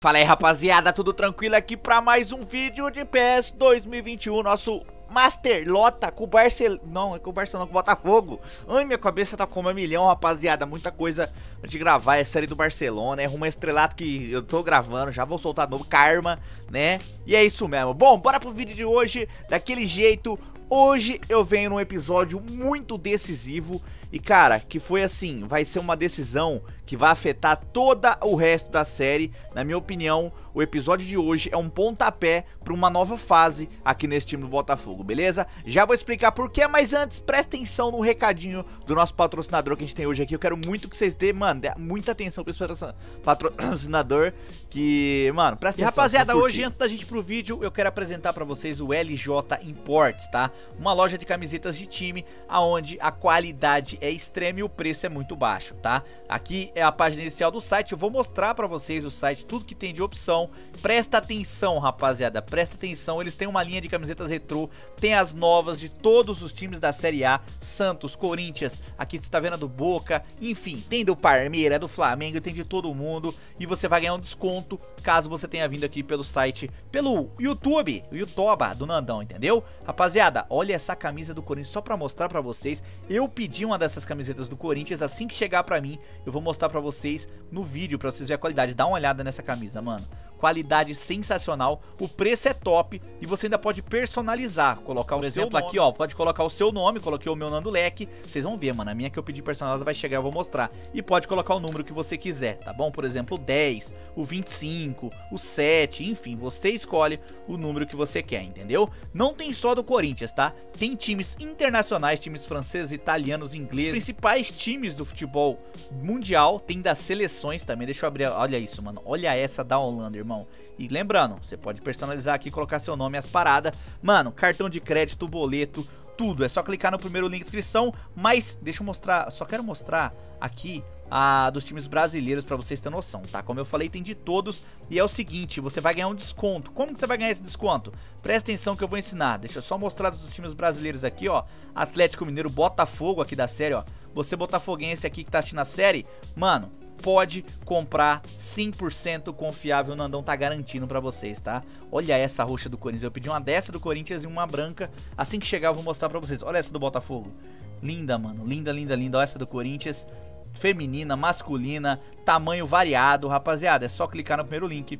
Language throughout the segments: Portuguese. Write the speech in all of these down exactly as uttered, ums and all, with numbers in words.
Fala aí, rapaziada, tudo tranquilo aqui pra mais um vídeo de P E S dois mil e vinte e um, nosso Master Lota com o Barcelona, não, é com o Barcelona, com o Botafogo. Ai, minha cabeça tá com uma milhão, rapaziada, muita coisa antes de gravar, é série do Barcelona, é rumo a estrelato que eu tô gravando, já vou soltar novo, Karma, né, e é isso mesmo. Bom, bora pro vídeo de hoje, daquele jeito. Hoje eu venho num episódio muito decisivo e, cara, que foi assim, vai ser uma decisão que vai afetar todo o resto da série. Na minha opinião, o episódio de hoje é um pontapé para uma nova fase aqui nesse time do Botafogo, beleza? Já vou explicar por quê, mas antes, presta atenção no recadinho do nosso patrocinador que a gente tem hoje aqui. Eu quero muito que vocês dêem, mano, dê muita atenção para esse patrocinador que, mano, presta atenção. E, rapaziada, hoje, antes da gente ir pro vídeo, eu quero apresentar para vocês o L J Imports, tá? Uma loja de camisetas de time, aonde a qualidade é extrema e o preço é muito baixo, tá? Aqui é a página inicial do site, eu vou mostrar pra vocês o site, tudo que tem de opção. Presta atenção, rapaziada, presta atenção, eles têm uma linha de camisetas retrô, tem as novas de todos os times da Série A, Santos, Corinthians, aqui você tá vendo a do Boca, enfim, tem do Palmeiras, do Flamengo, tem de todo mundo, e você vai ganhar um desconto caso você tenha vindo aqui pelo site, pelo YouTube, o Yotoba do Nandão, entendeu? Rapaziada, olha essa camisa do Corinthians, só pra mostrar pra vocês, eu pedi uma dessas camisetas do Corinthians, assim que chegar pra mim, eu vou mostrar pra vocês no vídeo, pra vocês verem a qualidade. Dá uma olhada nessa camisa, mano, qualidade sensacional, o preço é top e você ainda pode personalizar, colocar o Por exemplo, aqui ó, pode colocar o seu nome, coloquei o meu Nando Leque, vocês vão ver, mano, a minha que eu pedi personalizada vai chegar, eu vou mostrar, e pode colocar o número que você quiser, tá bom? Por exemplo, o dez, o vinte e cinco, o sete, enfim, você escolhe o número que você quer, entendeu? Não tem só do Corinthians, tá? Tem times internacionais, times franceses, italianos, ingleses, os principais times do futebol mundial, tem das seleções também, deixa eu abrir, olha isso, mano, olha essa da Holanda, irmão. E lembrando, você pode personalizar aqui, colocar seu nome e as paradas. Mano, cartão de crédito, boleto, tudo. É só clicar no primeiro link de inscrição. Mas, deixa eu mostrar, só quero mostrar aqui a dos times brasileiros pra vocês terem noção, tá? Como eu falei, tem de todos. E é o seguinte, você vai ganhar um desconto. Como que você vai ganhar esse desconto? Presta atenção que eu vou ensinar. Deixa eu só mostrar dos times brasileiros aqui, ó. Atlético Mineiro, Botafogo aqui da série, ó. Você botafoguense aqui que tá assistindo a série, mano, pode comprar cem por cento confiável, o Nandão tá garantindo pra vocês, tá? Olha essa roxa do Corinthians, eu pedi uma dessa do Corinthians e uma branca, assim que chegar eu vou mostrar pra vocês. Olha essa do Botafogo, linda, mano, linda, linda, linda. Olha essa do Corinthians, feminina, masculina, tamanho variado, rapaziada, é só clicar no primeiro link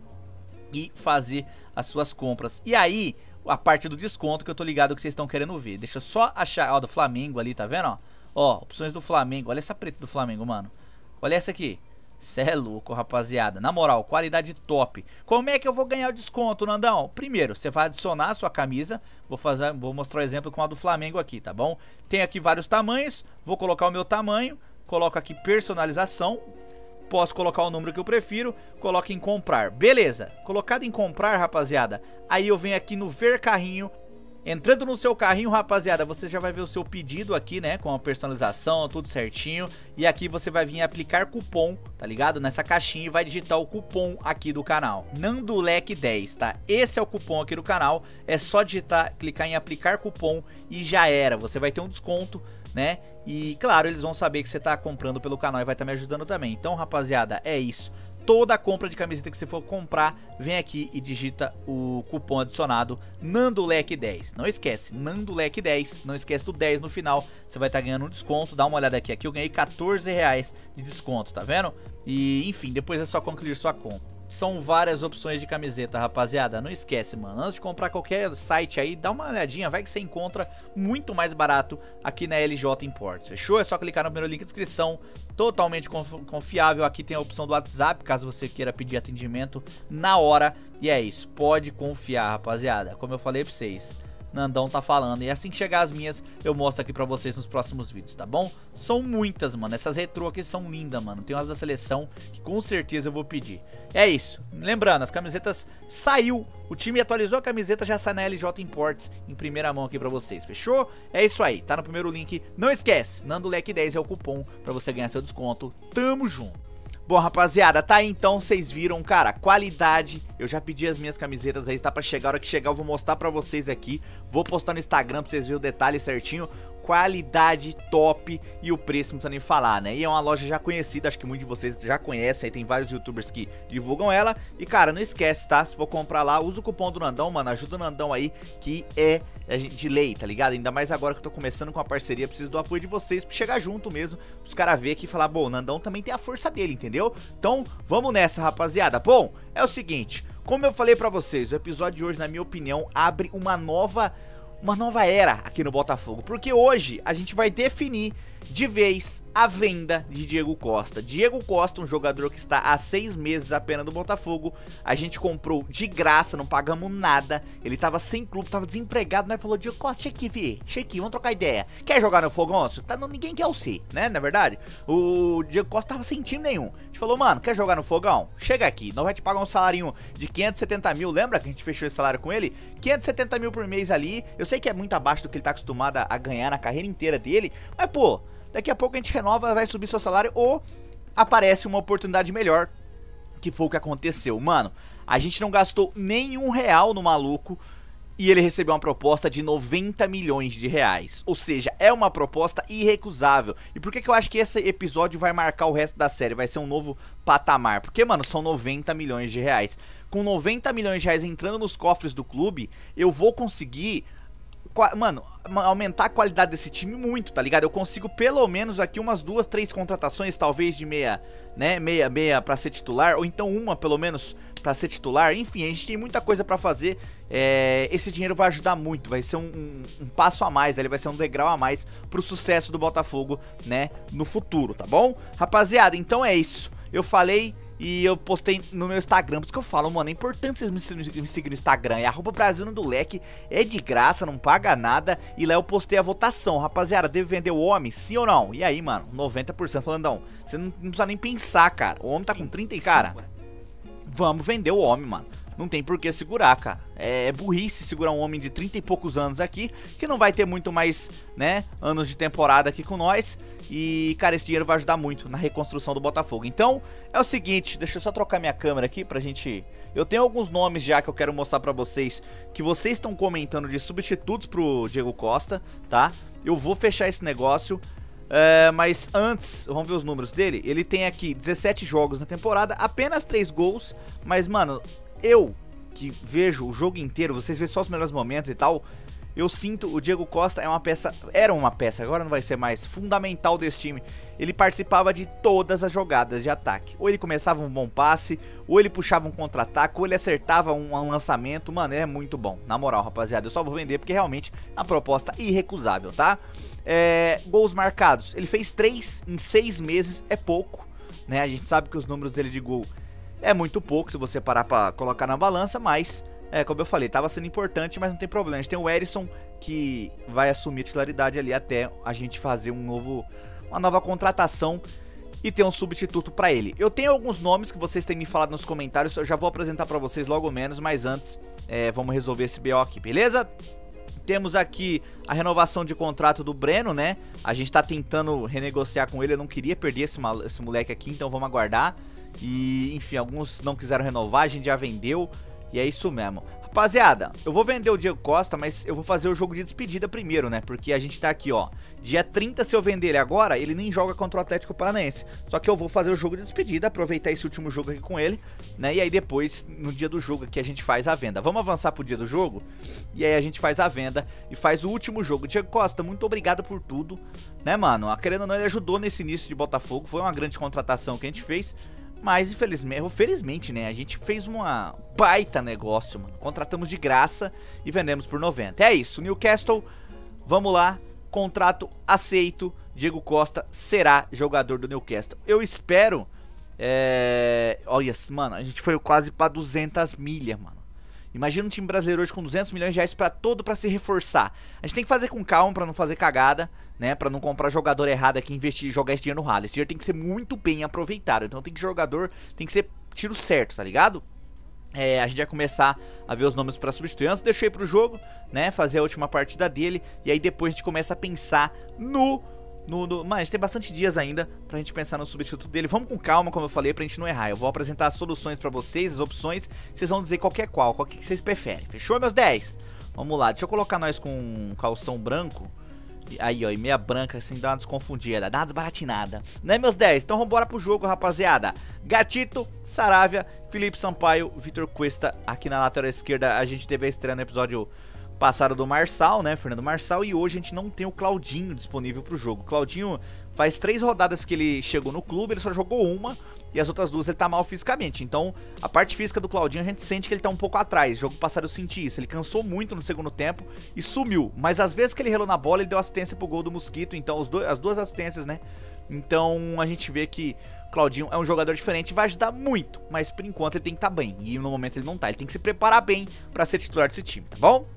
e fazer as suas compras. E aí, a parte do desconto que eu tô ligado que vocês estão querendo ver, deixa eu só achar, ó, do Flamengo ali, tá vendo, ó? Ó, opções do Flamengo, olha essa preta do Flamengo, mano. Olha essa aqui. Cê é louco, rapaziada. Na moral, qualidade top. Como é que eu vou ganhar o desconto, Nandão? Primeiro, você vai adicionar a sua camisa. Vou fazer, vou mostrar o um exemplo com a do Flamengo aqui, tá bom? Tem aqui vários tamanhos. Vou colocar o meu tamanho. Coloco aqui personalização. Posso colocar o número que eu prefiro. Coloco em comprar. Beleza. Colocado em comprar, rapaziada. Aí eu venho aqui no ver carrinho. Entrando no seu carrinho, rapaziada, você já vai ver o seu pedido aqui, né, com a personalização, tudo certinho. E aqui você vai vir aplicar cupom, tá ligado? Nessa caixinha e vai digitar o cupom aqui do canal, Nando Leque dez, tá? Esse é o cupom aqui do canal, é só digitar, clicar em aplicar cupom e já era. Você vai ter um desconto, né? E claro, eles vão saber que você tá comprando pelo canal e vai estar me ajudando também. Então, rapaziada, é isso. Toda compra de camiseta que você for comprar, vem aqui e digita o cupom adicionado Nando Leque dez. Não esquece, Nando Leque dez, não esquece do dez no final, você vai estar ganhando um desconto. Dá uma olhada aqui, aqui eu ganhei quatorze reais de desconto, tá vendo? E enfim, depois é só concluir sua compra. São várias opções de camiseta, rapaziada, não esquece, mano, antes de comprar qualquer site aí, dá uma olhadinha, vai que você encontra muito mais barato aqui na L J Imports, fechou? É só clicar no primeiro link de descrição, totalmente confiável. Aqui tem a opção do WhatsApp, caso você queira pedir atendimento na hora, e é isso, pode confiar, rapaziada, como eu falei pra vocês. Nandão tá falando, e assim que chegar as minhas eu mostro aqui pra vocês nos próximos vídeos, tá bom? São muitas, mano, essas retrô aqui são lindas, mano. Tem umas da seleção que com certeza eu vou pedir. É isso, lembrando, as camisetas saiu, o time atualizou a camiseta, já sai na L J Imports em primeira mão aqui pra vocês, fechou? É isso aí, tá no primeiro link, não esquece, Nando Leque dez é o cupom pra você ganhar seu desconto, tamo junto. Bom, rapaziada, tá aí então, vocês viram, cara, qualidade Eu já pedi as minhas camisetas aí, tá pra chegar. A hora que chegar eu vou mostrar pra vocês aqui. Vou postar no Instagram pra vocês verem o detalhe certinho. Qualidade top e o preço não precisa nem falar, né? E é uma loja já conhecida, acho que muitos de vocês já conhecem. Aí tem vários youtubers que divulgam ela. E cara, não esquece, tá? Se for comprar lá, usa o cupom do Nandão, mano. Ajuda o Nandão aí, que é de lei, tá ligado? Ainda mais agora que eu tô começando com a parceria. Preciso do apoio de vocês pra chegar junto mesmo. Os caras verem aqui e falar, bom, o Nandão também tem a força dele, entendeu? Então, vamos nessa, rapaziada. Bom, é o seguinte, como eu falei pra vocês, o episódio de hoje, na minha opinião, abre uma nova... uma nova era aqui no Botafogo, porque hoje a gente vai definir de vez a venda de Diego Costa. Diego Costa, um jogador que está há seis meses apenas no Botafogo, a gente comprou de graça, não pagamos nada, ele tava sem clube, tava desempregado, né? Falou, Diego Costa, chega aqui, vi, chega aqui, vamos trocar ideia. Quer jogar no Fogonço? Tá, não, ninguém quer o C, né? Na verdade, o Diego Costa tava sem time nenhum. A gente falou, mano, quer jogar no Fogão? Chega aqui, nós vai te pagar um salário de quinhentos e setenta mil, lembra que a gente fechou esse salário com ele? quinhentos e setenta mil por mês ali, eu sei que é muito abaixo do que ele tá acostumado a ganhar na carreira inteira dele, mas pô, daqui a pouco a gente renova, vai subir seu salário ou aparece uma oportunidade melhor, que foi o que aconteceu. Mano, a gente não gastou nenhum real no maluco e ele recebeu uma proposta de noventa milhões de reais. Ou seja, é uma proposta irrecusável. E por que que eu acho que esse episódio vai marcar o resto da série? Vai ser um novo patamar. Porque, mano, são noventa milhões de reais. Com noventa milhões de reais entrando nos cofres do clube, eu vou conseguir... Mano, aumentar a qualidade desse time muito, tá ligado? Eu consigo pelo menos aqui umas duas, três contratações, talvez de meia, né? Meia, meia pra ser titular, ou então uma pelo menos pra ser titular. Enfim, a gente tem muita coisa pra fazer. É, esse dinheiro vai ajudar muito, vai ser um, um, um passo a mais, ele vai ser um degrau a mais pro sucesso do Botafogo, né? No futuro, tá bom? Rapaziada, então é isso. Eu falei... E eu postei no meu Instagram, por isso que eu falo, mano, é importante vocês me seguirem no Instagram, é arroba Brasil do Leque, é de graça, não paga nada, e lá eu postei a votação, rapaziada, deve vender o homem, sim ou não? E aí, mano, noventa por cento falando, não, você não, não precisa nem pensar, cara, o homem tá com trinta e cinco, cara, vamos vender o homem, mano. Não tem por que segurar, cara. É burrice segurar um homem de trinta e poucos anos aqui, que não vai ter muito mais, né, anos de temporada aqui com nós. E, cara, esse dinheiro vai ajudar muito na reconstrução do Botafogo. Então, é o seguinte, deixa eu só trocar minha câmera aqui pra gente... Eu tenho alguns nomes já que eu quero mostrar pra vocês, que vocês estão comentando de substitutos pro Diego Costa, tá? Eu vou fechar esse negócio... É, mas antes, vamos ver os números dele. Ele tem aqui dezessete jogos na temporada, apenas três gols. Mas, mano, eu que vejo o jogo inteiro, vocês veem só os melhores momentos e tal, eu sinto o Diego Costa é uma peça, era uma peça, agora não vai ser mais, fundamental desse time. Ele participava de todas as jogadas de ataque. Ou ele começava um bom passe, ou ele puxava um contra-ataque, ou ele acertava um, um lançamento. Mano, ele é muito bom. Na moral, rapaziada, eu só vou vender porque realmente é uma proposta irrecusável, tá? É, gols marcados. Ele fez três em seis meses, é pouco, né? A gente sabe que os números dele de gol é muito pouco, se você parar pra colocar na balança, mas... É, como eu falei, tava sendo importante, mas não tem problema. A gente tem o Erisson que vai assumir a titularidade ali até a gente fazer um novo, uma nova contratação e ter um substituto pra ele. Eu tenho alguns nomes que vocês têm me falado nos comentários, eu já vou apresentar pra vocês logo menos, mas antes é, vamos resolver esse B O aqui, beleza? Temos aqui a renovação de contrato do Breno, né? A gente tá tentando renegociar com ele, eu não queria perder esse, esse moleque aqui, então vamos aguardar. E, enfim, alguns não quiseram renovar, a gente já vendeu. E é isso mesmo. Rapaziada, eu vou vender o Diego Costa, mas eu vou fazer o jogo de despedida primeiro, né? Porque a gente tá aqui, ó, dia trinta, se eu vender ele agora, ele nem joga contra o Atlético Paranaense. Só que eu vou fazer o jogo de despedida, aproveitar esse último jogo aqui com ele, né? E aí depois, no dia do jogo aqui, a gente faz a venda. Vamos avançar pro dia do jogo? E aí a gente faz a venda e faz o último jogo. Diego Costa, muito obrigado por tudo, né, mano? Querendo ou não, ele ajudou nesse início de Botafogo. Foi uma grande contratação que a gente fez. Mas, infelizmente, felizmente, né, a gente fez uma baita negócio, mano. Contratamos de graça e vendemos por noventa. É isso, Newcastle, vamos lá, contrato aceito, Diego Costa será jogador do Newcastle. Eu espero, é... olha, mano, a gente foi quase pra duzentas milhas, mano. Imagina um time brasileiro hoje com duzentos milhões de reais pra todo pra se reforçar. A gente tem que fazer com calma pra não fazer cagada, né? Pra não comprar jogador errado aqui e investir, jogar esse dinheiro no ralo. Esse dinheiro tem que ser muito bem aproveitado. Então tem que jogador, tem que ser tiro certo, tá ligado? É, a gente vai começar a ver os nomes pra substituir. Antes deixei pro jogo, né? Fazer a última partida dele. E aí depois a gente começa a pensar no No, no, mas a gente tem bastante dias ainda pra gente pensar no substituto dele. Vamos com calma, como eu falei, pra gente não errar. Eu vou apresentar as soluções pra vocês, as opções. Vocês vão dizer qualquer qual, qual que vocês preferem. Fechou, meus dez? Vamos lá, deixa eu colocar nós com um calção branco. Aí, ó, e meia branca, assim, dá uma desconfundida, dá uma desbaratinada. Né, meus dez? Então vambora pro jogo, rapaziada. Gatito, Saravia, Felipe Sampaio, Vitor Cuesta. Aqui na lateral esquerda a gente teve a estreia no episódio passado do Marçal, né, Fernando Marçal. E hoje a gente não tem o Claudinho disponível pro jogo. O Claudinho faz três rodadas que ele chegou no clube, ele só jogou uma. E as outras duas ele tá mal fisicamente. Então, a parte física do Claudinho a gente sente que ele tá um pouco atrás. O jogo passado eu senti isso. Ele cansou muito no segundo tempo e sumiu. Mas às vezes que ele relou na bola, ele deu assistência pro gol do Mosquito. Então, os dois, as duas assistências, né? Então, a gente vê que o Claudinho é um jogador diferente e vai ajudar muito. Mas, por enquanto, ele tem que estar bem. E no momento ele não tá. Ele tem que se preparar bem pra ser titular desse time, tá bom?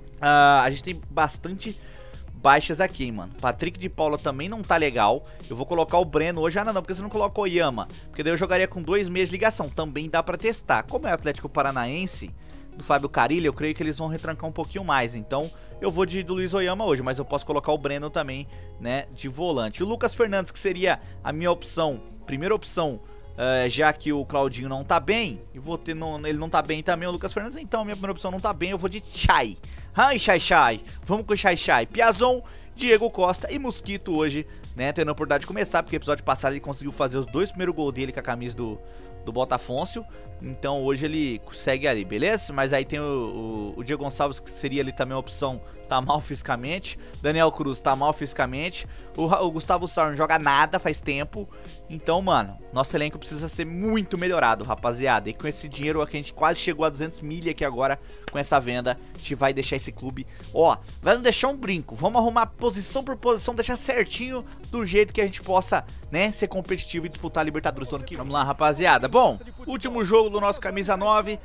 Uh, a gente tem bastante baixas aqui, hein, mano. Patrick de Paula também não tá legal. Eu vou colocar o Breno hoje. Ah, não, não, porque você não colocou o Yama. Porque daí eu jogaria com dois meses de ligação. Também dá pra testar. Como é o Atlético Paranaense, do Fábio Carilli, eu creio que eles vão retrancar um pouquinho mais. Então, eu vou de do Luiz Oyama hoje. Mas eu posso colocar o Breno também, né, de volante. O Lucas Fernandes, que seria a minha opção, primeira opção, uh, já que o Claudinho não tá bem. E vou ter no, ele não tá bem também, o Lucas Fernandes. Então, a minha primeira opção não tá bem. Eu vou de Chay. Ai, Chay Chay, vamos com o Chay Chay. Piazon, Diego Costa e Mosquito hoje, né, tendo a oportunidade de começar, porque no episódio passado ele conseguiu fazer os dois primeiros gols dele com a camisa do, do Botafogo. Então hoje ele segue ali, beleza? Mas aí tem o, o, o Diego Gonçalves, que seria ali também a opção, tá mal fisicamente. Daniel Cruz tá mal fisicamente. O, o Gustavo Sauer não joga nada faz tempo. Então, mano, nosso elenco precisa ser muito melhorado, rapaziada. E com esse dinheiro aqui, a gente quase chegou a duzentos milha aqui agora com essa venda. A gente vai deixar esse clube, ó, vai não deixar um brinco. Vamos arrumar posição por posição, deixar certinho do jeito que a gente possa, né, ser competitivo e disputar a Libertadores do ano que vem. Vamos lá, rapaziada. Bom, último jogo do nosso camisa nove.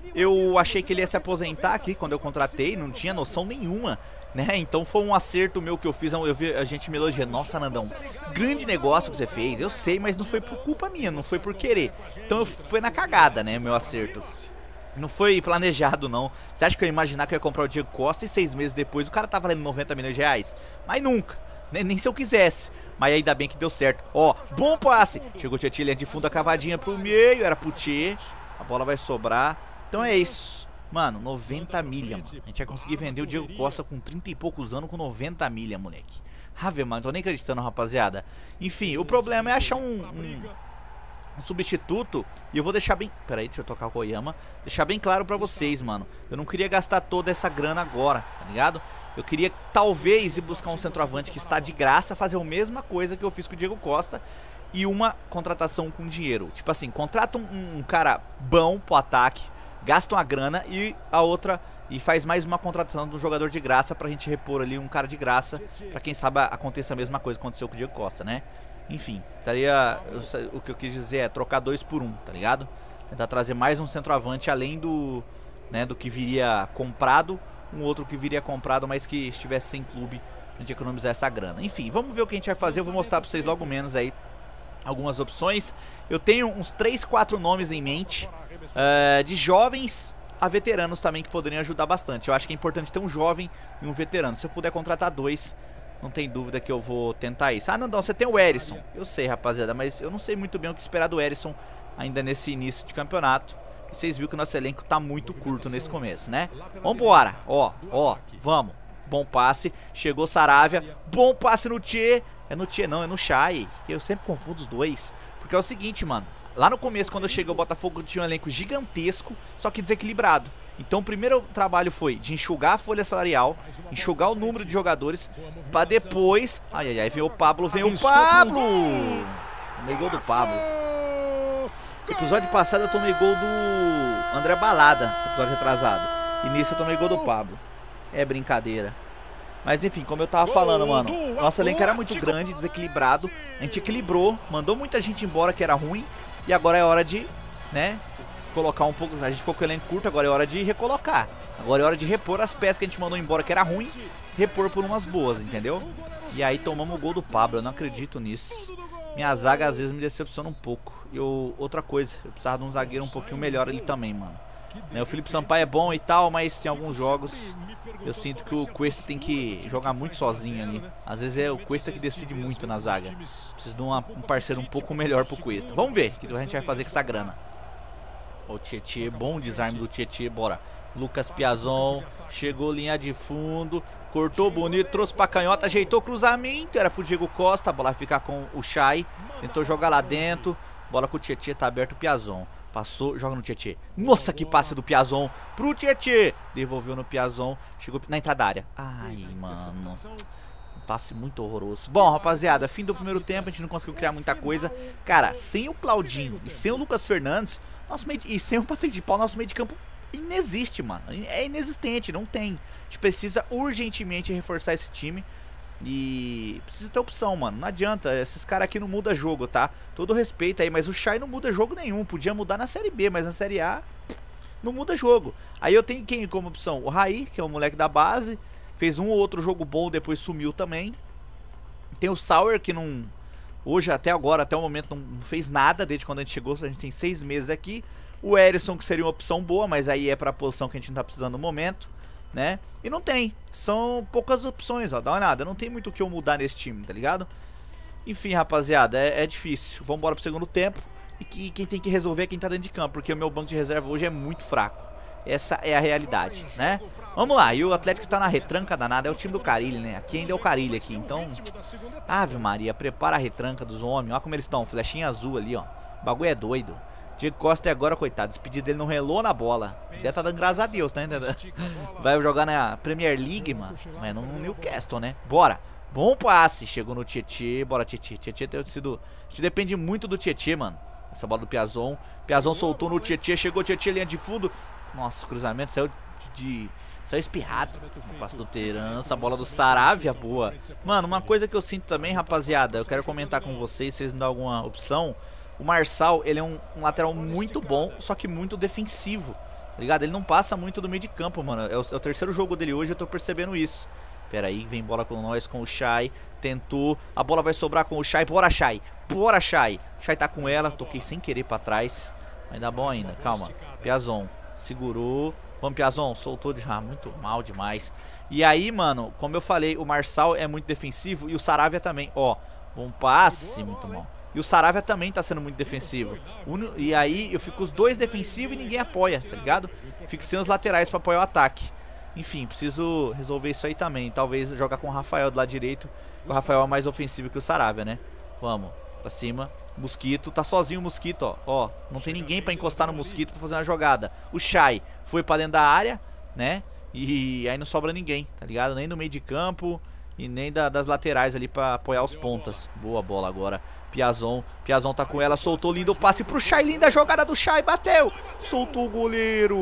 Eu achei que ele ia se aposentar aqui quando eu contratei, não tinha noção nenhuma, né? Então foi um acerto meu que eu fiz. Eu vi a gente me elogiando. Nossa, Nandão, grande negócio que você fez. Eu sei, mas não foi por culpa minha, não foi por querer. Então eu, foi na cagada, né, meu acerto. Não foi planejado, não. Você acha que eu ia imaginar que eu ia comprar o Diego Costa e seis meses depois o cara tá valendo noventa milhões de reais? Mas nunca, nem, nem se eu quisesse. Mas ainda bem que deu certo. Ó, bom passe. Chegou o Tietchan de fundo, a cavadinha pro meio. Era pro Tchê. A bola vai sobrar. Então é isso. Mano, noventa milha, mano. A gente vai conseguir vender o Diego Costa com trinta e poucos anos com noventa milha, moleque. Ave, mano, tô nem acreditando, rapaziada. Enfim, o problema é achar um, um, um substituto. E eu vou deixar bem... Pera aí, deixa eu tocar o Oyama. Deixar bem claro pra vocês, mano. Eu não queria gastar toda essa grana agora, tá ligado? Eu queria talvez ir buscar um centroavante que está de graça, fazer a mesma coisa que eu fiz com o Diego Costa. E uma contratação com dinheiro. Tipo assim, contrata um, um cara bom pro ataque, gasta uma grana e a outra... E faz mais uma contratação de um jogador de graça pra gente repor ali um cara de graça. Pra quem sabe aconteça a mesma coisa que aconteceu com o Diego Costa, né? Enfim, estaria... O que eu quis dizer é trocar dois por um, tá ligado? Tentar trazer mais um centroavante além do... Né, do que viria comprado. Um outro que viria comprado, mas que estivesse sem clube, pra gente economizar essa grana. Enfim, vamos ver o que a gente vai fazer. Eu vou mostrar pra vocês logo menos aí algumas opções. Eu tenho uns três, quatro nomes em mente, uh, de jovens a veteranos também, que poderiam ajudar bastante. Eu acho que é importante ter um jovem e um veterano. Se eu puder contratar dois, não tem dúvida que eu vou tentar isso. Ah, não, não, você tem o Erisson. Eu sei, rapaziada, mas eu não sei muito bem o que esperar do Erisson ainda nesse início de campeonato. E vocês viram que o nosso elenco tá muito curto nesse começo, né? Vambora, ó, ó, vamos. Bom passe, chegou Saravia. Bom passe no Tchê. É no Tchê não, é no Chay. Eu sempre confundo os dois. Porque é o seguinte, mano. Lá no começo, quando eu cheguei ao Botafogo, tinha um elenco gigantesco, só que desequilibrado. Então o primeiro trabalho foi de enxugar a folha salarial, enxugar o número de jogadores, pra depois... Ai, ai, ai, veio o Pablo, veio o Pablo! Tomei gol do Pablo. No episódio passado eu tomei gol do André Balada, episódio retrasado. E nisso eu tomei gol do Pablo. É brincadeira. Mas enfim, como eu tava falando, mano, nosso elenco era muito grande, desequilibrado. A gente equilibrou, mandou muita gente embora que era ruim. E agora é hora de, né, colocar um pouco... A gente ficou com o elenco curto, agora é hora de recolocar. Agora é hora de repor as peças que a gente mandou embora que era ruim, repor por umas boas, entendeu? E aí tomamos o gol do Pablo, eu não acredito nisso. Minha zaga às vezes me decepciona um pouco. E eu, outra coisa, eu precisava de um zagueiro um pouquinho melhor ali também, mano. né? O Felipe Sampaio é bom e tal, mas em alguns jogos eu sinto que o Cuesta tem que jogar muito sozinho ali. Às vezes é o Cuesta que decide muito na zaga. Preciso de uma, um parceiro um pouco melhor pro Cuesta. Vamos ver o que a gente vai fazer com essa grana. O Tietê, bom desarme do Tietê, bora. Lucas Piazon, chegou linha de fundo, cortou bonito, trouxe pra canhota, ajeitou o cruzamento, era pro Diego Costa, a bola vai ficar com o Chay, tentou jogar lá dentro, bola com o Tietê, tá aberto o Piazon, passou, joga no Tietê, nossa que passe do Piazon pro Tietê, devolveu no Piazon, chegou na entrada da área, ai mano, passe muito horroroso. Bom rapaziada, fim do primeiro tempo, a gente não conseguiu criar muita coisa, cara, sem o Claudinho e sem o Lucas Fernandes, nosso meio de, e sem o Patrick de Paula, nosso meio de campo inexiste, mano. É inexistente, não tem. A gente precisa urgentemente reforçar esse time. E precisa ter opção, mano. Não adianta, esses caras aqui não mudam jogo, tá? Todo respeito aí, mas o Chay não muda jogo nenhum. Podia mudar na Série B, mas na Série A não muda jogo. Aí eu tenho quem como opção? O Raí, que é o moleque da base. Fez um ou outro jogo bom, depois sumiu também. Tem o Sauer, que não... Hoje, até agora, até o momento, não fez nada desde quando a gente chegou. A gente tem seis meses aqui. O Erisson, que seria uma opção boa, mas aí é pra posição que a gente não tá precisando no momento, né? E não tem. São poucas opções, ó. Dá uma olhada. Não tem muito o que eu mudar nesse time, tá ligado? Enfim, rapaziada, é, é difícil. Vamos embora pro segundo tempo. E que, quem tem que resolver é quem tá dentro de campo, porque o meu banco de reserva hoje é muito fraco. Essa é a realidade, né? Vamos lá. E o Atlético tá na retranca danada. É o time do Carille, né? Aqui ainda é o Carille aqui. Então, Ave Maria, prepara a retranca dos homens. Olha como eles estão. Flechinha azul ali, ó. O bagulho é doido. Diego Costa é agora, coitado, despedido dele não relou na bola. Deve tá dando graças a Deus, né? Vai jogar na Premier League, mano. Mas no Newcastle, né? Bora. Bom passe. Chegou no Tietê. Bora, Tietê. Tietê tem sido... A gente depende muito do Tietê, mano. Essa bola do Piazon. Piazon soltou no Tietê. Chegou o Tietê, linha de fundo. Nossa, o cruzamento saiu de... Saiu espirrado. O passe do Terança. A bola do Saravia, boa. Mano, uma coisa que eu sinto também, rapaziada. Eu quero comentar com vocês, se vocês me dão alguma opção. O Marçal, ele é um, um lateral muito bom, só que muito defensivo, tá ligado? Ele não passa muito do meio de campo, mano. É o, é o terceiro jogo dele hoje, eu tô percebendo isso. Pera aí, vem bola com nós, com o Chay. Tentou, a bola vai sobrar com o Chay. Bora, Chay, bora, Chay. Chay tá com ela, toquei sem querer pra trás. Mas dá bom ainda, calma. Piazon, segurou. Vamos, Piazon, soltou de... Ah, muito mal demais. E aí, mano, como eu falei, o Marçal é muito defensivo e o Saravia também. Ó, bom passe, muito mal. E o Saravia também tá sendo muito defensivo. E aí eu fico os dois defensivos e ninguém apoia, tá ligado? Fico sem os laterais pra apoiar o ataque. Enfim, preciso resolver isso aí também. Talvez jogar com o Rafael do lado direito. O Rafael é mais ofensivo que o Saravia, né? Vamos, pra cima. Mosquito, tá sozinho o Mosquito, ó. Ó, não tem ninguém pra encostar no Mosquito pra fazer uma jogada. O Chay foi pra dentro da área, né? E aí não sobra ninguém, tá ligado? Nem no meio de campo e nem da, das laterais ali pra apoiar os pontas. Boa bola agora. Piazon, Piazon tá com ela, soltou lindo o passe pro Chay, linda jogada do Chay, bateu, soltou o goleiro.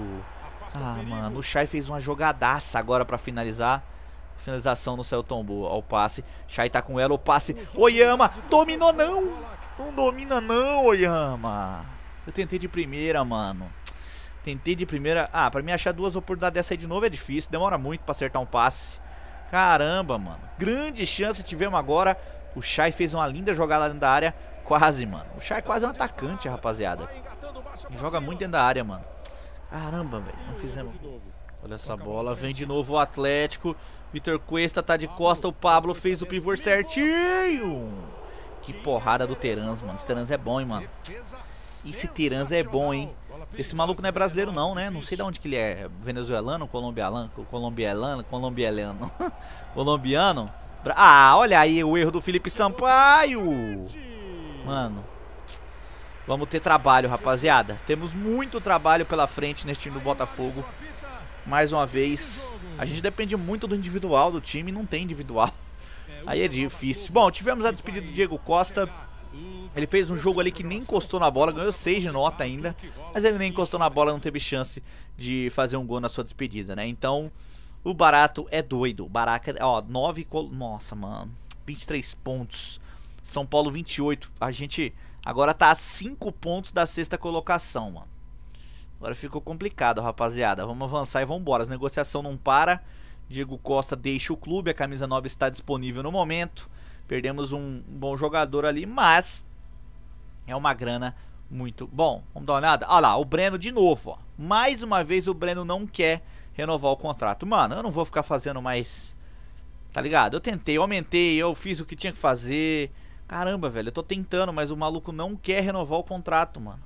Ah, mano, o Chay fez uma jogadaça agora pra finalizar. A finalização não saiu tão boa, ó o passe, Chay tá com ela, o passe, Oyama, dominou não, não domina não, Oyama. Eu tentei de primeira, mano. Tentei de primeira, ah, pra mim achar duas oportunidades dessa aí de novo é difícil, demora muito pra acertar um passe. Caramba, mano, grande chance tivemos agora. O Chay fez uma linda jogada dentro da área. Quase, mano. O Chay é quase um atacante, rapaziada. Ele joga muito dentro da área, mano. Caramba, velho. Não fizemos. Olha essa bola. Vem de novo o Atlético. Vitor Cuesta tá de costa. O Pablo fez o pivô certinho. Que porrada do Terans, mano. Esse Terans é bom, hein, mano. Esse Terans é bom, hein. Esse maluco não é brasileiro, não, né? Não sei de onde que ele é. Venezuelano, colombiano, colombiano, colombiano, colombiano. Ah, olha aí o erro do Felipe Sampaio. Mano, vamos ter trabalho, rapaziada. Temos muito trabalho pela frente nesse time do Botafogo. Mais uma vez, a gente depende muito do individual do time. Não tem individual. Aí é difícil. Bom, tivemos a despedida do Diego Costa. Ele fez um jogo ali que nem encostou na bola. Ganhou seis de nota ainda. Mas ele nem encostou na bola, não teve chance de fazer um gol na sua despedida, né? Então... O Barato é doido. Baraca, ó, nove... Nossa, mano. vinte e três pontos. São Paulo vinte e oito. A gente agora tá a cinco pontos da sexta colocação, mano. Agora ficou complicado, rapaziada. Vamos avançar e vamos embora. As negociações não param. Diego Costa deixa o clube. A camisa nove está disponível no momento. Perdemos um bom jogador ali, mas... É uma grana Muito bom. Vamos dar uma olhada. Olha lá, o Breno de novo, ó. Mais uma vez o Breno não quer renovar o contrato. Mano, eu não vou ficar fazendo mais... Tá ligado? Eu tentei, eu aumentei, eu fiz o que tinha que fazer. Caramba, velho, eu tô tentando, mas o maluco não quer renovar o contrato, mano.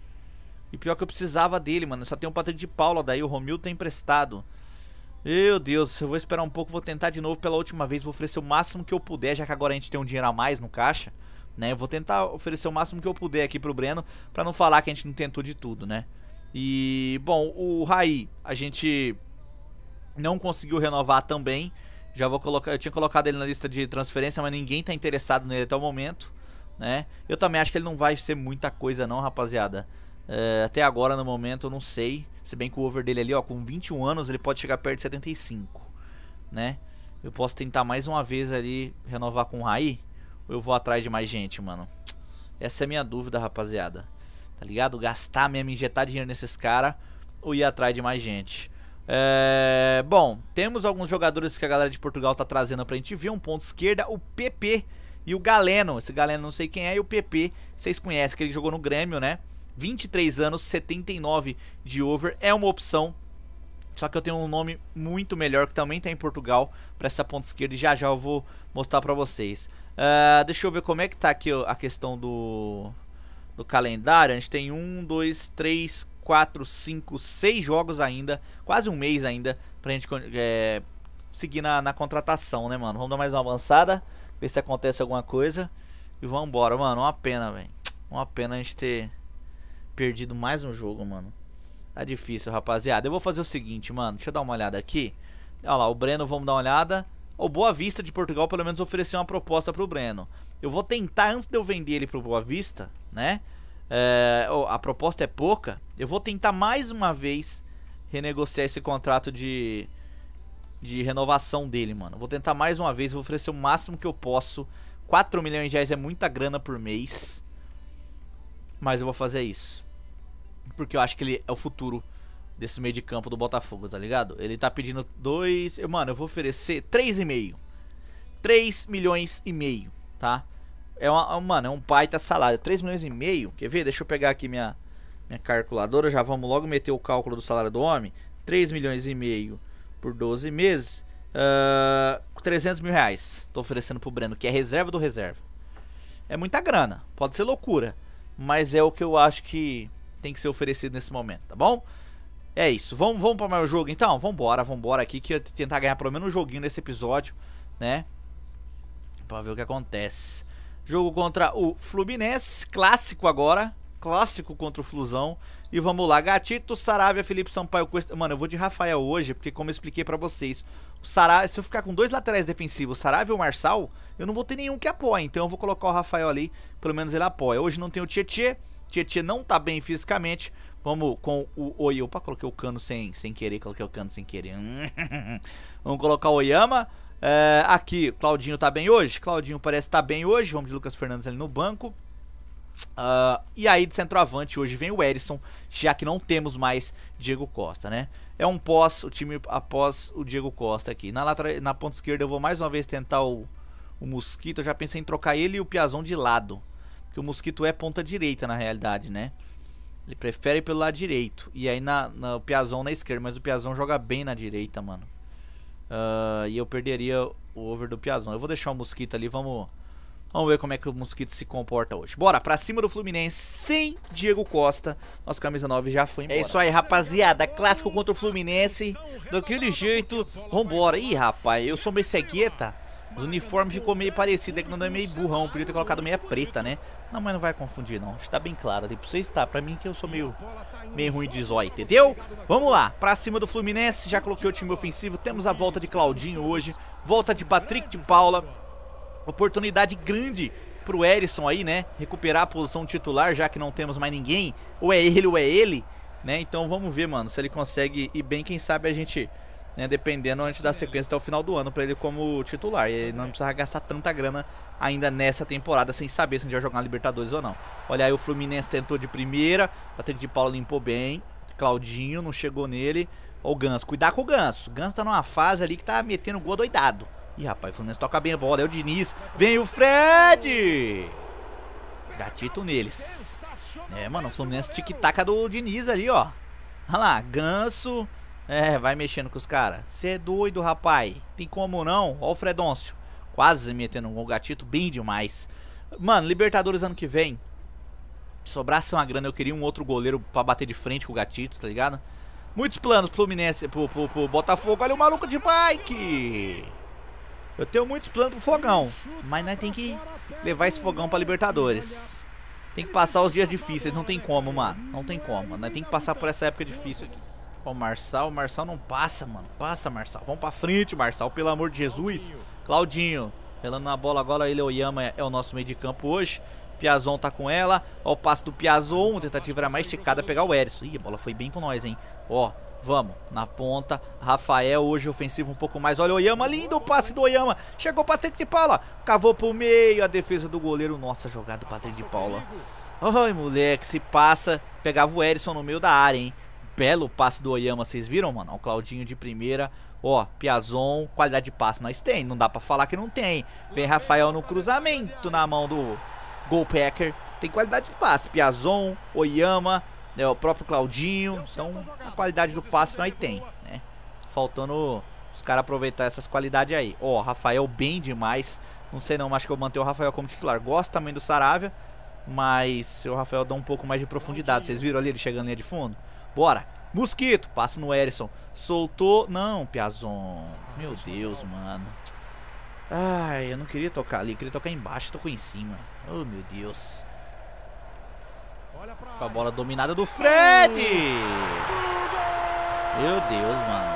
E pior que eu precisava dele, mano. Só tem o Patrick de Paula, daí o Romildo tá emprestado. Meu Deus, eu vou esperar um pouco, vou tentar de novo pela última vez. Vou oferecer o máximo que eu puder, já que agora a gente tem um dinheiro a mais no caixa, né? Eu vou tentar oferecer o máximo que eu puder aqui pro Breno, pra não falar que a gente não tentou de tudo, né? E, bom, o Raí, a gente não conseguiu renovar também. Já vou colocar, eu tinha colocado ele na lista de transferência, mas ninguém tá interessado nele até o momento, né? Eu também acho que ele não vai ser muita coisa não, rapaziada. É, até agora, no momento, eu não sei. Se bem que o over dele ali, ó, com vinte e um anos, ele pode chegar perto de setenta e cinco, né? Eu posso tentar mais uma vez ali, renovar com o Raí, ou eu vou atrás de mais gente, mano? Essa é a minha dúvida, rapaziada. Tá ligado? Gastar mesmo, injetar dinheiro nesses caras, ou ir atrás de mais gente. É, bom, temos alguns jogadores que a galera de Portugal tá trazendo pra gente ver. Um ponto esquerda, o P P e o Galeno. Esse Galeno não sei quem é, e o P P vocês conhecem, que ele jogou no Grêmio, né? vinte e três anos, setenta e nove de over, é uma opção. Só que eu tenho um nome muito melhor que também tá em Portugal pra essa ponta esquerda, e já já eu vou mostrar pra vocês. uh, Deixa eu ver como é que tá aqui a questão do, do calendário. A gente tem um, dois, três, quatro, cinco, seis jogos ainda, quase um mês ainda pra gente é, seguir na, na contratação, né, mano? Vamos dar mais uma avançada, ver se acontece alguma coisa e vamos embora, mano. Uma pena, velho. Uma pena a gente ter perdido mais um jogo, mano. Tá difícil, rapaziada. Eu vou fazer o seguinte, mano. Deixa eu dar uma olhada aqui. Olha lá, o Breno, vamos dar uma olhada. O Boa Vista de Portugal pelo menos ofereceu uma proposta pro Breno. Eu vou tentar, antes de eu vender ele pro Boa Vista, né? É, a proposta é pouca. Eu vou tentar mais uma vez renegociar esse contrato de, de renovação dele, mano. Vou tentar mais uma vez, vou oferecer o máximo que eu posso. quatro milhões de reais é muita grana por mês, mas eu vou fazer isso porque eu acho que ele é o futuro desse meio de campo do Botafogo, tá ligado? Ele tá pedindo dois... Mano, eu vou oferecer três e meio. três milhões e meio, tá? É uma, mano, é um baita salário. três milhões e meio. Quer ver? Deixa eu pegar aqui minha, minha calculadora. Já vamos logo meter o cálculo do salário do homem. três milhões e meio por doze meses. Uh, trezentos mil reais. Tô oferecendo pro Breno, que é reserva do reserva. É muita grana. Pode ser loucura, mas é o que eu acho que tem que ser oferecido nesse momento, tá bom? É isso. Vamos, vamos para mais o jogo então? Vambora, vambora aqui, que eu vou tentar ganhar pelo menos um joguinho nesse episódio, né? Pra ver o que acontece. Jogo contra o Fluminense, clássico agora. Clássico contra o Flusão. E vamos lá, Gatito, Saravia, Felipe Sampaio, Cuesta. Mano, eu vou de Rafael hoje, porque como eu expliquei pra vocês, o Saravia, se eu ficar com dois laterais defensivos, Saravia ou Marçal, eu não vou ter nenhum que apoie. Então eu vou colocar o Rafael ali, pelo menos ele apoia. Hoje não tem o Tietê. Tietê não tá bem fisicamente. Vamos com o Oi. Opa, coloquei o Cano sem, sem querer. Coloquei o Cano sem querer. Vamos colocar o Oyama. É, aqui, Claudinho tá bem hoje? Claudinho parece estar tá bem hoje. Vamos de Lucas Fernandes ali no banco. Uh, e aí de centroavante hoje vem o Erisson, já que não temos mais Diego Costa, né? É um pós, o time após o Diego Costa aqui. Na, lateral, na ponta esquerda eu vou mais uma vez tentar o, o Mosquito. Eu já pensei em trocar ele e o Piazon de lado, porque o Mosquito é ponta direita na realidade, né? Ele prefere ir pelo lado direito. E aí na, na, o Piazon na esquerda, mas o Piazon joga bem na direita, mano. Uh, e eu perderia o over do Piazon. Eu vou deixar o Mosquito ali, vamos... Vamos ver como é que o Mosquito se comporta hoje. Bora, pra cima do Fluminense sem Diego Costa. Nossa camisa nove já foi embora. É isso aí, rapaziada. Clássico contra o Fluminense. Daquele jeito. Vambora. Ih, rapaz, eu sou meio cegueta. Os uniformes ficou meio parecido. É que não é meio burrão. Podia ter colocado meia preta, né? Não, mas não vai confundir, não. Está bem claro ali pra você estar. Pra mim que eu sou meio, meio ruim de zóio, entendeu? Vamos lá. Pra cima do Fluminense. Já coloquei o time ofensivo. Temos a volta de Claudinho hoje. Volta de Patrick de Paula. Oportunidade grande pro Erisson aí, né? Recuperar a posição titular, já que não temos mais ninguém. Ou é ele ou é ele, né? Então vamos ver, mano, se ele consegue ir bem. Quem sabe a gente, né, dependendo, antes da sequência até o final do ano pra ele como titular. E ele não precisa gastar tanta grana ainda nessa temporada, sem saber se a gente vai jogar na Libertadores ou não. Olha aí, o Fluminense tentou de primeira. Patrick de Paula limpou bem. Claudinho não chegou nele. Ó o Ganso, cuidar com o Ganso. O Ganso tá numa fase ali que tá metendo gol doidado. Ih, rapaz, o Fluminense toca bem a bola. É o Diniz. Vem o Fred. Gatito neles. É, mano, o Fluminense tic-tac do Diniz ali, ó. Olha lá, Ganso. É, vai mexendo com os caras. Você é doido, rapaz. Tem como não? Ó o Fredôncio. Quase metendo um gol, Gatito, bem demais. Mano, Libertadores ano que vem. Se sobrasse uma grana, eu queria um outro goleiro pra bater de frente com o Gatito, tá ligado? Muitos planos pro Fluminense, pro, pro, pro Botafogo. Olha o maluco de bike. Eu tenho muitos planos pro Fogão. Mas nós tem que levar esse Fogão pra Libertadores. Tem que passar os dias difíceis, não tem como, mano. Não tem como, nós tem que passar por essa época difícil aqui. Ó, o Marçal, o Marçal não passa, mano. Passa, Marçal. Vamos pra frente, Marçal, pelo amor de Jesus. Claudinho, relando na bola agora. Ele, Oyama é o nosso meio de campo hoje. Piazon tá com ela. Ó, o passe do Piazon. A tentativa era mais esticada, pegar o Erisson. Ih, a bola foi bem pra nós, hein. Ó, vamos. Na ponta. Rafael hoje ofensivo um pouco mais. Olha o Oyama. Lindo o passe do Oyama. Chegou o Patrick de Paula. Cavou pro meio. A defesa do goleiro. Nossa, jogada do Patrick de Paula. Ai, moleque. Se passa. Pegava o Erisson no meio da área, hein. Belo passe do Oyama. Vocês viram, mano? Ó, o Claudinho de primeira. Ó, Piazon. Qualidade de passe nós tem. Não dá pra falar que não tem. Vem Rafael no cruzamento na mão do Golpacker. Tem qualidade de passe. Piazon, Oyama, é, o próprio Claudinho. Então a qualidade do passe nós tem, né? Faltando os caras aproveitar essas qualidades aí. Ó, Rafael bem demais. Não sei não, acho que eu manter o Rafael como titular. Gosto também do Saravia, mas o Rafael dá um pouco mais de profundidade. Vocês viram ali ele chegando em linha de fundo? Bora. Mosquito, passa no Erisson. Soltou. Não, Piazon. Meu Deus, mano. Ai, eu não queria tocar ali. Eu queria tocar embaixo, tocou em cima. Oh, meu Deus. Com a bola dominada do Fred. Meu Deus, mano.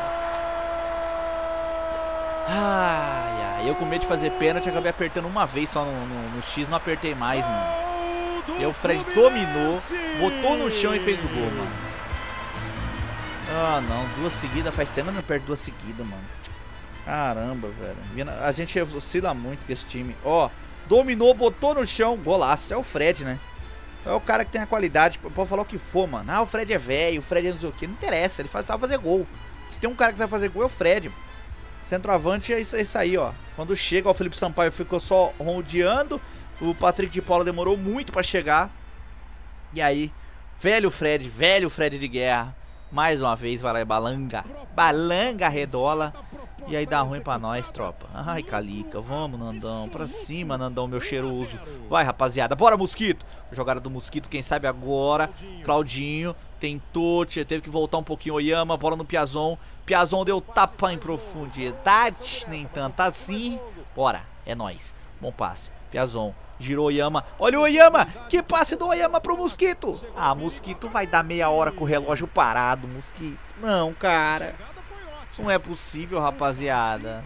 Ai, ai. Eu com medo de fazer pênalti, acabei apertando uma vez só no, no, no X. Não apertei mais, mano. E o Fred dominou, botou no chão e fez o gol, mano. Ah, não, duas seguidas, faz tempo que eu não perco duas seguidas, mano. Caramba, velho. A gente oscila muito com esse time. Ó, dominou, botou no chão, golaço. É o Fred, né? É o cara que tem a qualidade, pode falar o que for, mano. Ah, o Fred é velho, o Fred é não sei o que. Não interessa, ele faz, sabe fazer gol. Se tem um cara que sabe fazer gol, é o Fred. Centroavante é isso, é isso aí, ó. Quando chega, ó, o Felipe Sampaio ficou só rodeando. O Patrick de Paula demorou muito pra chegar. E aí, velho Fred, velho Fred de guerra. Mais uma vez vai lá e balanga. Balanga, redola. E aí dá ruim pra nós, tropa. Ai, Calica, vamos, Nandão. Pra cima, Nandão, meu cheiroso. Vai, rapaziada, bora, Mosquito. Jogada do Mosquito, quem sabe agora. Claudinho tentou, teve que voltar um pouquinho. Oyama, bola no Piazon. Piazon deu tapa em profundidade. Nem tanto assim. Bora, é nóis. Bom passe, Piazon. Girou Oyama. Olha o Oyama. Que passe do Oyama pro Mosquito. Ah, Mosquito vai dar meia hora com o relógio parado, Mosquito. Não, cara. Não é possível, rapaziada.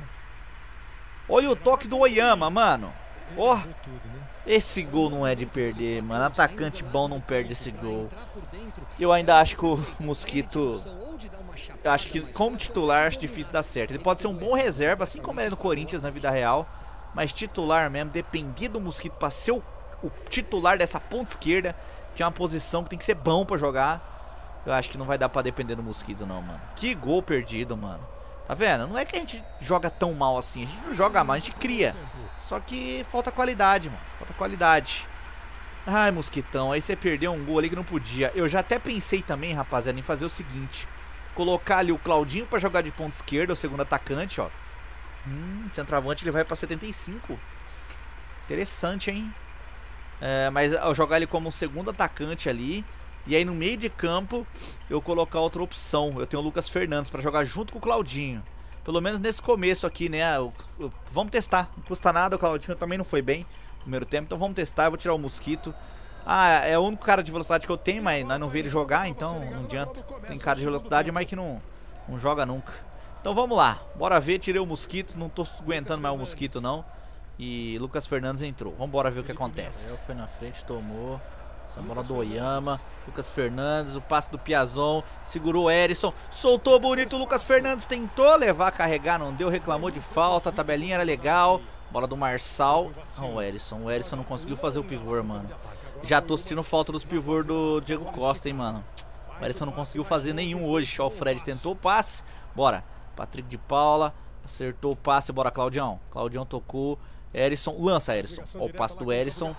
Olha o toque do Oyama, mano. Ó. Oh, esse gol não é de perder, mano. Atacante bom não perde esse gol. Eu ainda acho que o Mosquito... Eu acho que como titular acho difícil dar certo. Ele pode ser um bom reserva, assim como ele é no Corinthians na vida real. Mas titular mesmo, depender do Mosquito pra ser o, o titular dessa ponta esquerda, que é uma posição que tem que ser bom pra jogar. Eu acho que não vai dar pra depender do Mosquito não, mano. Que gol perdido, mano. Tá vendo? Não é que a gente joga tão mal assim. A gente não joga mal, a gente cria. Só que falta qualidade, mano. Falta qualidade. Ai, Mosquitão, aí você perdeu um gol ali que não podia. Eu já até pensei também, rapaziada, em fazer o seguinte. Colocar ali o Claudinho pra jogar de ponta esquerda, o segundo atacante, ó. Hum, centroavante ele vai pra setenta e cinco. Interessante, hein? É, mas eu jogar ele como um segundo atacante ali. E aí no meio de campo eu colocar outra opção. Eu tenho o Lucas Fernandes pra jogar junto com o Claudinho. Pelo menos nesse começo aqui, né? Eu, eu, vamos testar, não custa nada. O Claudinho também não foi bem no primeiro tempo. Então vamos testar, eu vou tirar o Mosquito. Ah, é o único cara de velocidade que eu tenho, mas nós não vemos ele jogar, então não adianta. Tem cara de velocidade, mas que não, não joga nunca. Então vamos lá, bora ver, tirei o Mosquito, não tô aguentando mais o Mosquito não. E Lucas Fernandes entrou, vamos bora ver o que acontece. Foi na frente, tomou. Essa bola do Oyama, Lucas Fernandes, o passe do Piazon, segurou o Erisson, soltou bonito, o Lucas Fernandes tentou levar, carregar, não deu, reclamou de falta, a tabelinha era legal. Bola do Marçal, ah, o Erisson, o Erisson não conseguiu fazer o pivô, mano. Já tô sentindo falta dos pivôs do Diego Costa, hein, mano. O Erisson não conseguiu fazer nenhum hoje, só o Fred tentou o passe, bora. Patrick de Paula, acertou o passe, bora Claudião. Claudião tocou, Erisson, lança Erisson. Ó o passe do Erisson.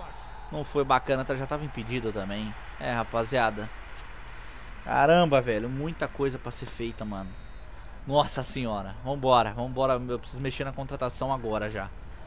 Não foi bacana, já tava impedido também. É, rapaziada. Caramba, velho, muita coisa pra ser feita, mano. Nossa senhora, vambora, vambora. Eu preciso mexer na contratação agora já,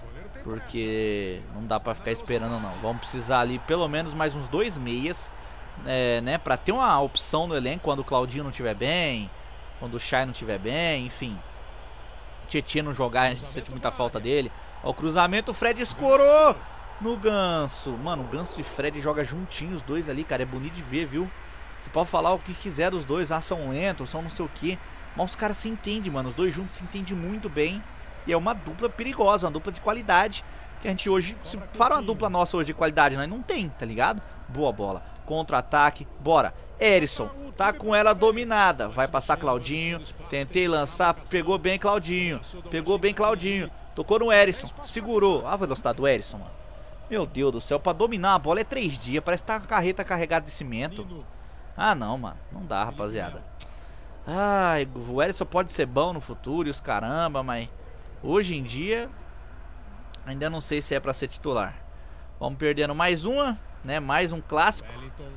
porque não dá pra ficar esperando não. Vamos precisar ali pelo menos mais uns dois meias, é, né, pra ter uma opção no elenco quando o Claudinho não estiver bem, quando o Chay não estiver bem, enfim. O Tietchan não jogar, a gente sente muita falta dele. Ó, o cruzamento, o Fred escorou no Ganso. Mano, o Ganso e o Fred jogam juntinhos os dois ali, cara. É bonito de ver, viu? Você pode falar o que quiser dos dois. Ah, são lentos, são não sei o que. Mas os caras se entendem, mano. Os dois juntos se entendem muito bem. E é uma dupla perigosa, uma dupla de qualidade. Que a gente hoje, se fala uma dupla nossa hoje de qualidade, nós não tem, tá ligado? Boa bola. Contra-ataque, bora. Erisson, tá com ela dominada. Vai passar Claudinho. Tentei lançar, pegou bem Claudinho. Pegou bem Claudinho. Tocou no Erisson, segurou. Ah, a velocidade do Erisson, mano. Meu Deus do céu, pra dominar a bola é três dias. Parece que tá com a carreta carregada de cimento. Ah, não, mano. Não dá, rapaziada. Ai, o Erisson pode ser bom no futuro e os caramba, mas hoje em dia ainda não sei se é pra ser titular. Vamos perdendo mais uma, né? Mais um clássico.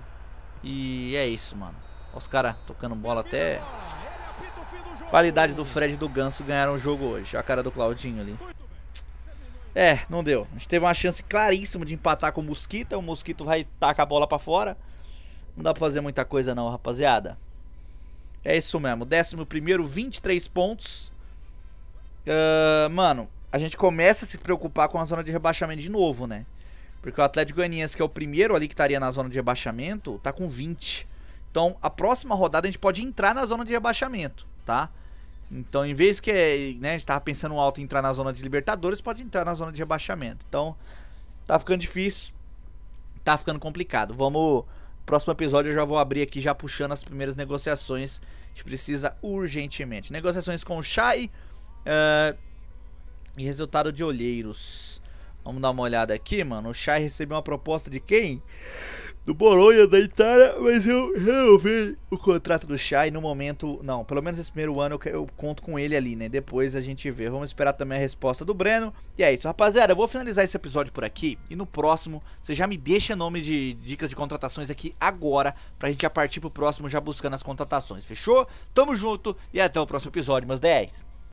E é isso, mano. Os caras tocando bola até. Qualidade do Fred e do Ganso ganharam o jogo hoje. A cara do Claudinho ali. É, não deu. A gente teve uma chance claríssima de empatar com o Mosquito. O Mosquito vai tacar a bola pra fora. Não dá pra fazer muita coisa não, rapaziada. É isso mesmo. Décimo primeiro, vinte e três pontos. Uh, mano, a gente começa a se preocupar com a zona de rebaixamento de novo, né? Porque o Atlético Goianiense, que é o primeiro ali que estaria na zona de rebaixamento, tá com vinte. Então, a próxima rodada a gente pode entrar na zona de rebaixamento, tá? Então, em vez que, né, a gente tava pensando alto em entrar na zona de Libertadores, pode entrar na zona de rebaixamento. Então, tá ficando difícil. Tá ficando complicado. Vamos... Próximo episódio eu já vou abrir aqui, já puxando as primeiras negociações. A gente precisa urgentemente. Negociações com o Chay uh, e resultado de Olheiros. Vamos dar uma olhada aqui, mano. O Chay recebeu uma proposta de quem? Do Bologna, da Itália. Mas eu resolvi o contrato do Chay no momento... Não, pelo menos esse primeiro ano eu, eu conto com ele ali, né? Depois a gente vê. Vamos esperar também a resposta do Breno. E é isso, rapaziada. Eu vou finalizar esse episódio por aqui. E no próximo, você já me deixa nome de dicas de contratações aqui agora. Pra gente já partir pro próximo já buscando as contratações. Fechou? Tamo junto e até o próximo episódio, meus dez.